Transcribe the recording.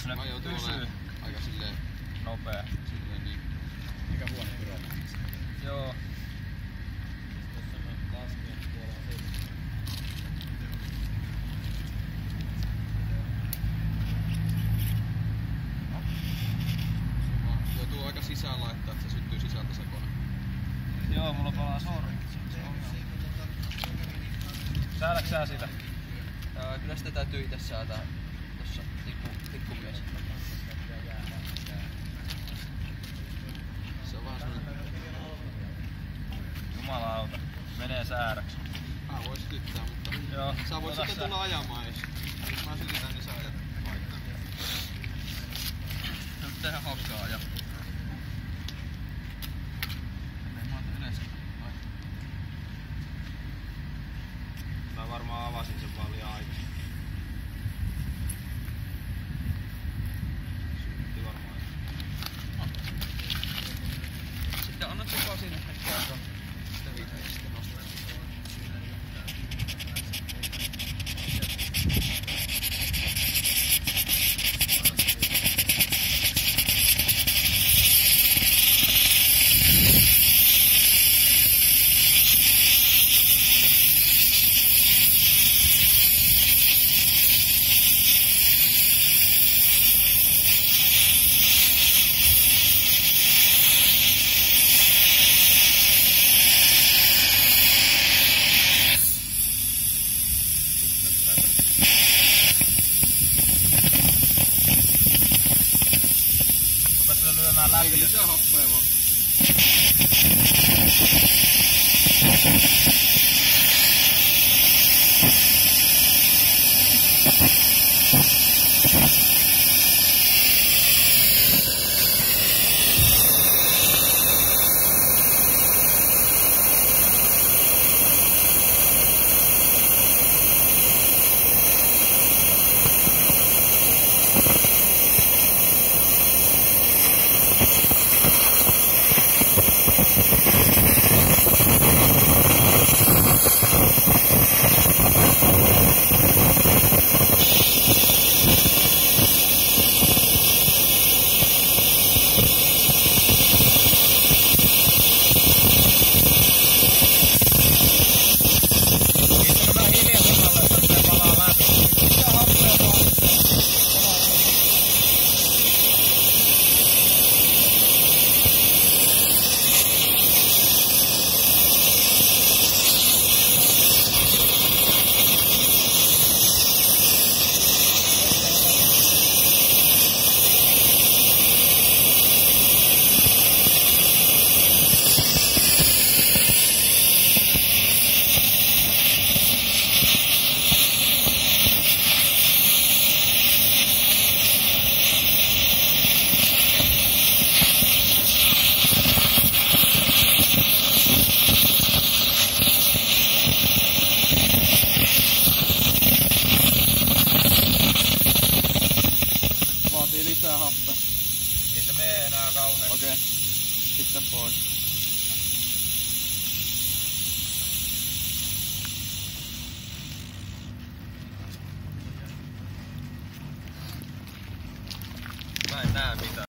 ne pysyy aika silleen nopea. Silleen niin. Mikä huono pyrolla? Joo. Joutuu aika sisään laittaa, että se syttyy sisältä se kone. Joo, mulla palaa sormi. Säädäks sä sitä? Kyllä sitä täytyy itse säätää tossa tikkumies. Se on vähän semmonen... Jumalauta. Menee säädäks. Mä vois sytyttää, mutta... Joo. Sä voit sitten tulla ajamaan, jos mä sytytän, niin sä ajat vaikka. Nyt tehdään hauskaa ajaa. Mä varmaan avasin sen vaan liian aikaisin. Sytytti varmaan. Sitten annat se vaan sinne hetkeä. Sitten viiteen sitten nostaa. Lyömään läpi. Lisää happea vaan. Vaatii lisää happea. Ei se mene enää kauheasti. Okei. Sitten pois. Mä en näe mitään.